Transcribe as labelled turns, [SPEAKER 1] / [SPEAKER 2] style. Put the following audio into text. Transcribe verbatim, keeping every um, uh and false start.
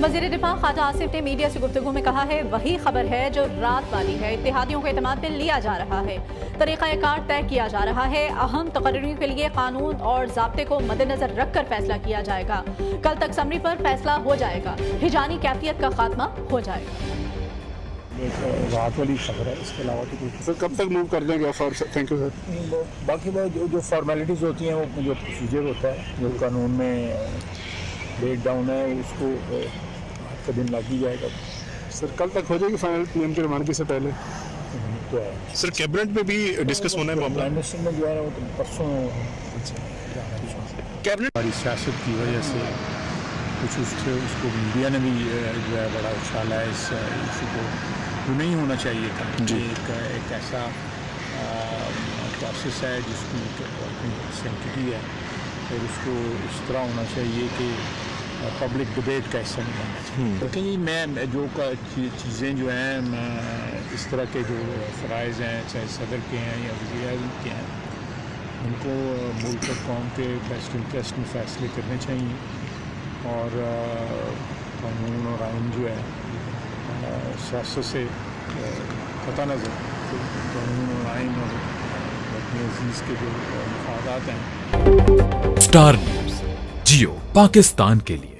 [SPEAKER 1] वज़ीर दिफा ख्वाजा आसिफ ने मीडिया से गुफ्तगू में कहा है, वही खबर है जो रात वाली है। इत्तेहादियों को एतमाद में लिया जा रहा है, तरीक़ाकार तय किया जा रहा है। अहम तकरीरों के लिए कानून और ज़ाब्ते को मद्देनजर रखकर फैसला किया जाएगा। कल तक समरी पर फैसला हो जाएगा। हिजानी कैफियत का खात्मा हो जाएगा।
[SPEAKER 2] रात वाली खबर है, इसके अलावा तो कुछ
[SPEAKER 3] सर कब तक मूव कर देंगे? Thank you sir.
[SPEAKER 2] बाकी वो जो, जो फॉर्मेलिटीज़ होती हैं, वो जो प्रोसीजर होता है, जो कानून में ब्रेक डाउन है, उसको का दिन लग ही जाएगा।
[SPEAKER 3] सर कल तक हो जाएगी फाइनल पीएम के रवानगी से पहले?
[SPEAKER 2] तो है
[SPEAKER 4] सर कैबिनेट में भी डिस्कस होना है मामला।
[SPEAKER 2] प्राइम मिनिस्टर में जो है वो तो परसों
[SPEAKER 4] कैबिनेट
[SPEAKER 2] हमारी सियासत की वजह से कुछ उससे उसको मीडिया ने भी जो है बड़ा उछाला है इस इशू को। जो नहीं होना चाहिए था कि एक, एक ऐसा प्रोसेस है जिसकी अपनी सेंसिटिविटी है, और उसको इस तरह होना चाहिए कि पब्लिक डिबेट का हिस्सा नहीं बनना चाहिए। तो कहीं मैं जो चीज़ें जो हैं इस तरह के जो फ़राइज़ हैं, चाहे सदर के हैं या वज़ीर आज़म के हैं, उनको मुल्क और कौम के बेस्ट इंटरेस्ट में फ़ैसले करने चाहिए। और कानून और आइन जो है सियासत से पता नज़र कानून और आइन और अपने अजीज़ के जो मफादात हैं।
[SPEAKER 5] स्टार न्यूज़ जियो पाकिस्तान के लिए।